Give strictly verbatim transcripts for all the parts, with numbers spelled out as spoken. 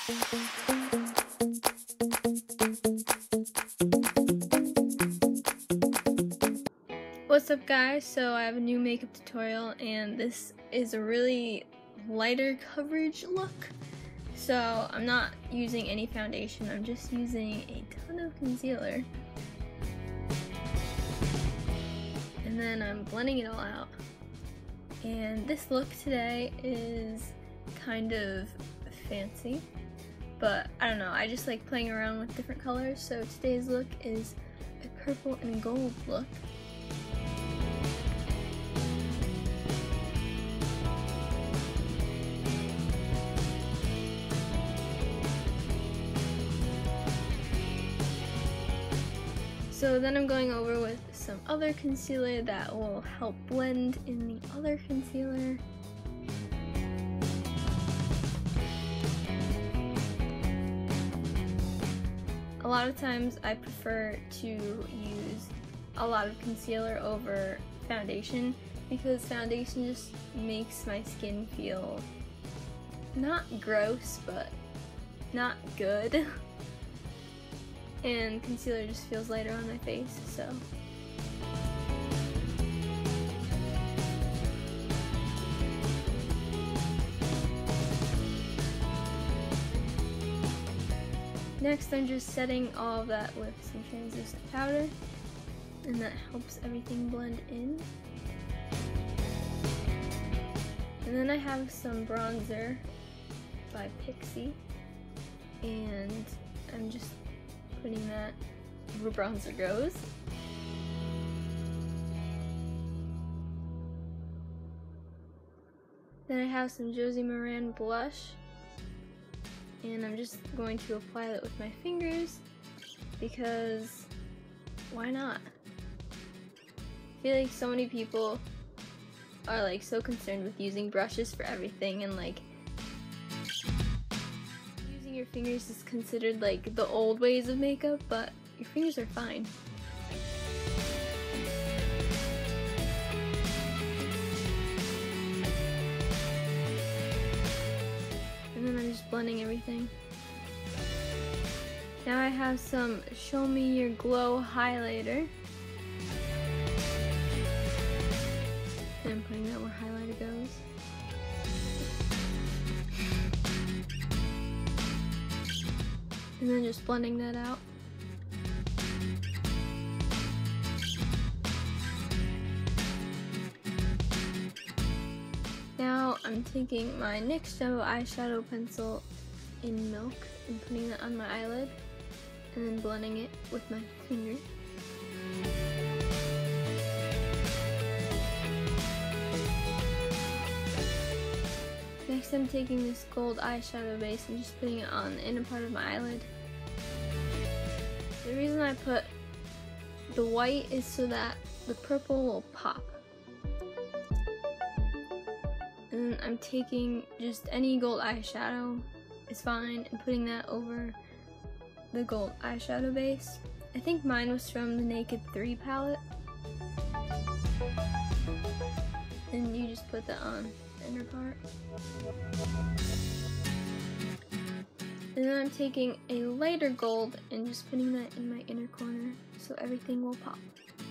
What's up guys, so I have a new makeup tutorial and this is a really lighter coverage look. So I'm not using any foundation, I'm just using a ton of concealer. And then I'm blending it all out. And this look today is kind of fancy, but I don't know, I just like playing around with different colors. So today's look is a purple and gold look. So then I'm going over with some other concealer that will help blend in the other concealer. A lot of times I prefer to use a lot of concealer over foundation because foundation just makes my skin feel not gross, but not good. And concealer just feels lighter on my face, so. Next, I'm just setting all of that with some translucent powder, and that helps everything blend in. And then I have some bronzer by Pixi, and I'm just putting that where bronzer goes. Then I have some Josie Maran blush, and I'm just going to apply that with my fingers because why not? I feel like so many people are like so concerned with using brushes for everything, and like your fingers is considered like the old ways of makeup, but your fingers are fine. And then I'm just blending everything. Now I have some Show Me Your Glow highlighter. And I'm putting that where highlighter goes. And then just blending that out. Now I'm taking my NYX Jumbo eyeshadow pencil in Milk and putting that on my eyelid, and then blending it with my finger. Next I'm taking this gold eyeshadow base and just putting it on the inner part of my eyelid. The reason I put the white is so that the purple will pop. And I'm taking just any gold eyeshadow is fine and putting that over the gold eyeshadow base. I think mine was from the Naked three palette. And you just put that on the inner part. And then I'm taking a lighter gold and just putting that in my inner corner so everything will pop.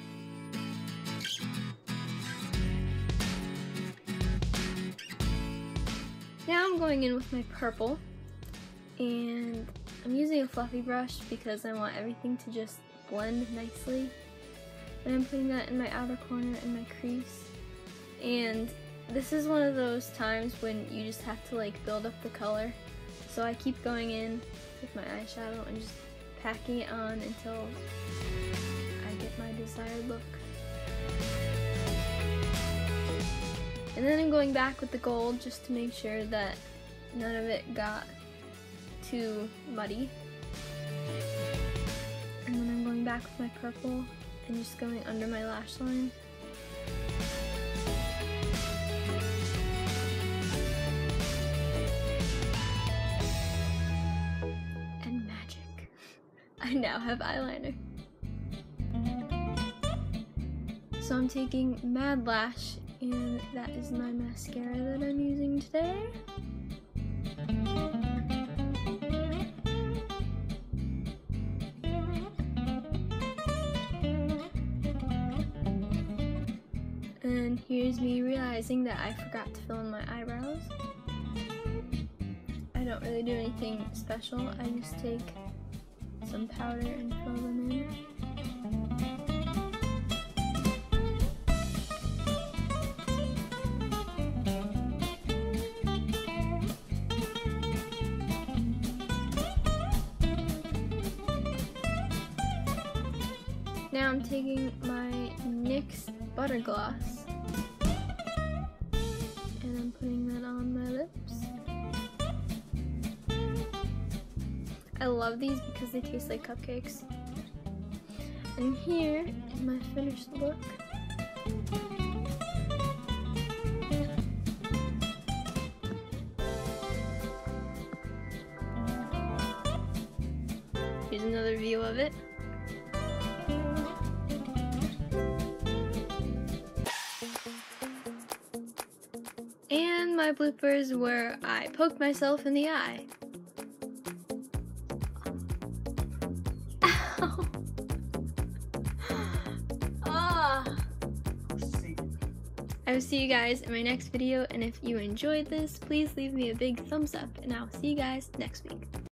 Now I'm going in with my purple, and I'm using a fluffy brush because I want everything to just blend nicely. And I'm putting that in my outer corner and my crease. And this is one of those times when you just have to like build up the color. So I keep going in with my eyeshadow and just packing it on until I get my desired look. And then I'm going back with the gold just to make sure that none of it got too muddy. And then I'm going back with my purple and just going under my lash line. And magic. I now have eyeliner. So I'm taking Mad Lash, and that is my mascara that I'm using today. And here's me realizing that I forgot to fill in my eyebrows. I don't really do anything special. I just take some powder and fill them in. Now I'm taking my NYX Butter Gloss and I'm putting that on my lips. I love these because they taste like cupcakes. And here is my finished look. Here's another view of it. And my bloopers were I poked myself in the eye. Ow! Ah! I will see you guys in my next video, and if you enjoyed this, please leave me a big thumbs up, and I'll see you guys next week.